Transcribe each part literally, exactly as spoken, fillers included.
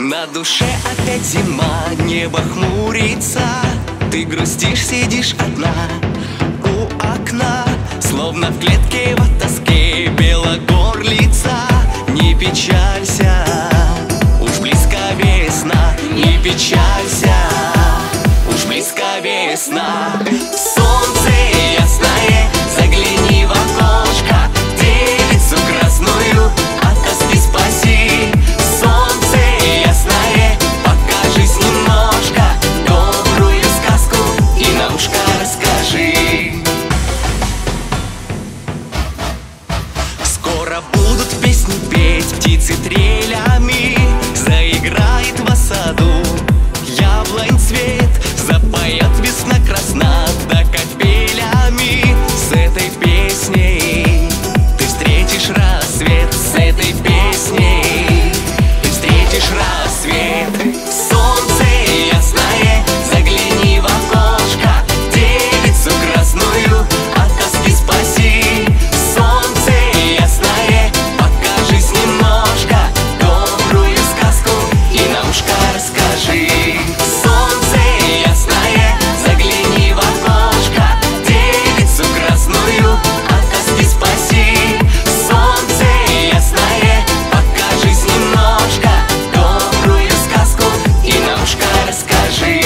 На душе опять зима, небо хмурится. Ты грустишь, сидишь одна у окна, словно в клетке в тоске белогорлица. Не печалься, уж близко весна. Не печалься, уж близко весна. Солнце ясное, загляни в окошко, девицу красную от тоски спаси. Солнце ясное, покажись немножко, добрую сказку и на ушко расскажи. Скоро будут песни петь птицы трелями, заиграет в саду яблонь цвет, запоет весна красна да капелями. С этой песней ты встретишь рассвет, с этой песней ты встретишь рассвет. Солнце ясное, загляни в окошко, девицу красную от тоски спаси. Солнце ясное, покажись немножко, добрую сказку и на ушко расскажи. Солнце ясное, загляни в окошко, девицу красную от тоски спаси. Солнце ясное, покажись немножко, добрую сказку и на ушко расскажи.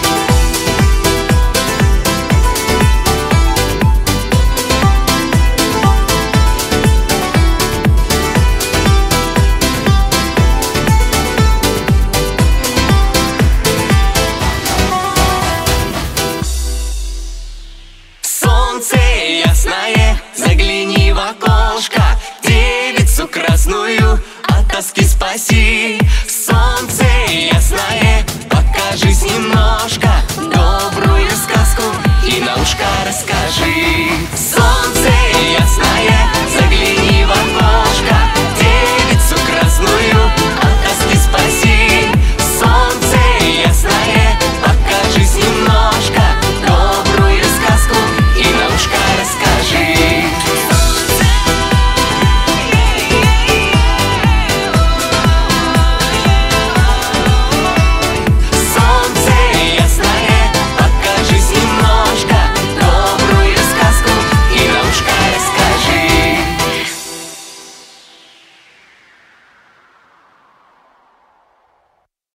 Солнце ясное, загляни в окошко, девицу красную от тоски спаси. Солнце ясное, покажись немножко, добрую сказку и на ушко расскажи. Солнце